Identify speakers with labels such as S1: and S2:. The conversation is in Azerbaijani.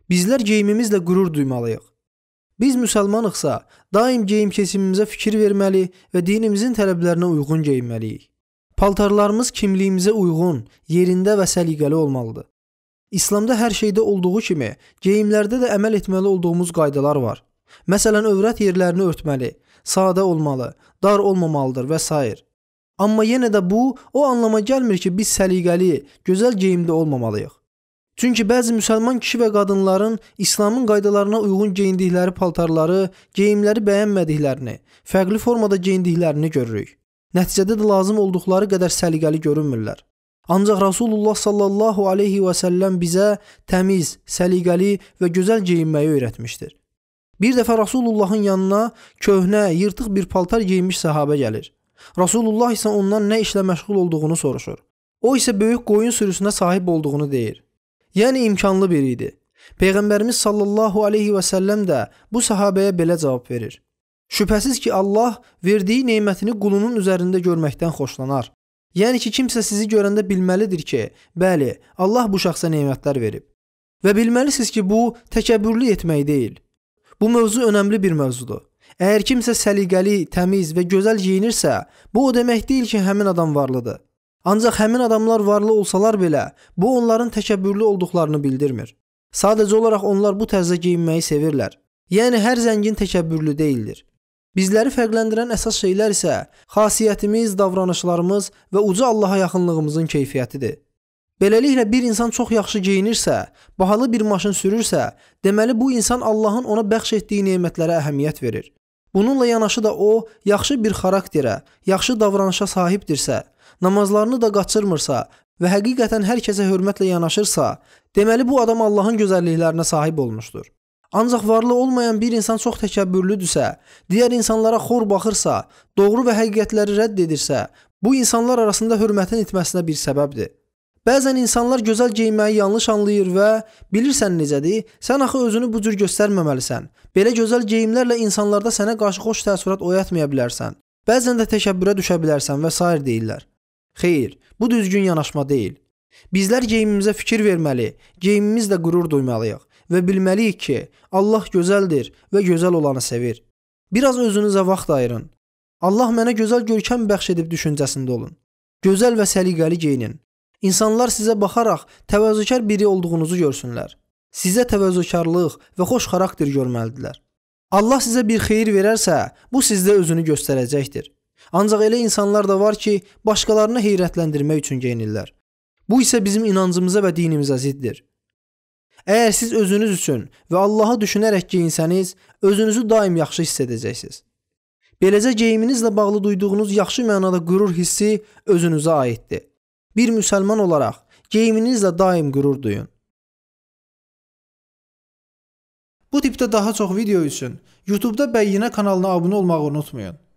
S1: Bizlər geyimimizlə qürur duymalıyıq. Biz müsəlmanıqsa, daim geyim keçimimizə fikir verməli və dinimizin tələblərinə uyğun geyinməliyik. Paltarlarımız kimliyimizə uyğun, yerində və səliqəli olmalıdır. İslamda hər şeydə olduğu kimi, geyimlərdə də əməl etməli olduğumuz qaydalar var. Məsələn, övrət yerlərini örtməli, sadə olmalı, dar olmamalıdır və s. Amma yenə də bu, o anlama gəlmir ki, biz səliqəli, gözəl geyimdə olmamalıyıq. Çünki bəzi müsəlman kişi və qadınların İslamın qaydalarına uyğun geyindikləri paltarları, geyimləri bəyənmədiklərini, fərqli formada geyindiklərini görürük. Nəticədə də lazım olduqları qədər səliqəli görünmürlər. Ancaq Rasulullah sallallahu aleyhi və səlləm bizə təmiz, səliqəli və gözəl geyinməyi öyrətmişdir. Bir dəfə Rasulullahın yanına köhnə, yırtıq bir paltar geyinmiş səhabə gəlir. Rasulullah isə ondan nə işlə məşğul olduğunu soruşur. O isə böyük qoyun sürüsünə sahib olduğunu deyir. Yəni imkanlı biri idi. Peyğəmbərimiz sallallahu aleyhi və səlləm də bu səhabəyə belə cavab verir. Şübhəsiz ki, Allah verdiyi neymətini qulunun üzərində görməkdən xoşlanar. Yəni ki, kimsə sizi görəndə bilməlidir ki, bəli, Allah bu şəxsə neymətlər verib. Və bilməlisiniz ki, bu təkəbbürlü etmək deyil. Bu mövzu önəmli bir mövzudur. Əgər kimsə səliqəli, təmiz və gözəl geyinirsə, bu o demək deyil ki, həmin adam varlıdır. Ancaq həmin adamlar varlı olsalar belə, bu onların təkəbbürlü olduqlarını bildirmir. Sadəcə olaraq onlar bu tərzdə geyinməyi sevirlər. Yəni hər zəngin təkəbbürlü deyildir. Bizləri fərqləndirən əsas şeylər isə xasiyyətimiz, davranışlarımız və uca Allaha yaxınlığımızın keyfiyyətidir. Beləliklə bir insan çox yaxşı geyinirsə, bahalı bir maşın sürürsə, deməli bu insan Allahın ona bəxş etdiyi nemətlərə əhəmiyyət verir. Bununla yanaşı da o, yaxşı bir xarakterə, yaxşı davranışa sahibdirsə, namazlarını da qaçırmırsa və həqiqətən hər kəsə hörmətlə yanaşırsa, deməli bu adam Allahın gözəlliklərinə sahib olmuşdur. Ancaq varlı olmayan bir insan çox təkəbbürlüdürsə, digər insanlara xor baxırsa, doğru və həqiqətləri rədd edirsə, bu insanlar arasında hörmətin itməsinə bir səbəbdir. Bəzən insanlar gözəl geyinməyi yanlış anlayır və bilirsən necədir, sən axı özünü bu cür göstərməməlisən. Belə gözəl geyimlərlə insanlarda sənə qarşı xoş təəssürat oyatmaya bilərsən. Bəzən də təkəbbürə düşə bilərsən və s. deyirlər. Xeyr, bu düzgün yanaşma deyil. Bizlər geyimimizə fikir verməli, geyimimizlə qürur duymalıyıq və bilməliyik ki, Allah gözəldir və gözəl olanı sevir. Biraz özünüzə vaxt ayırın. Allah mənə gözəl görkəm bəxş edib düşüncəsində olun. Gözəl və səliqəli geyinin. İnsanlar sizə baxaraq təvazökar biri olduğunuzu görsünlər. Sizə təvazökarlıq və xoş xarakter görməlidirlər. Allah sizə bir xeyir verərsə, bu sizdə özünü göstərəcəkdir. Ancaq elə insanlar da var ki, başqalarını heyrətləndirmək üçün geyinirlər. Bu isə bizim inancımıza və dinimizə ziddir. Əgər siz özünüz üçün və Allahı düşünərək geyinsəniz, özünüzü daim yaxşı hiss edəcəksiniz. Beləcə geyiminizlə bağlı duyduğunuz yaxşı mənada qürur hissi özünüzə aiddir. Bir müsəlman olaraq geyiminizlə daim qürur duyun. Bu tipdə daha çox video üçün YouTube'da Bəyyinə kanalına abunə olmağı unutmayın.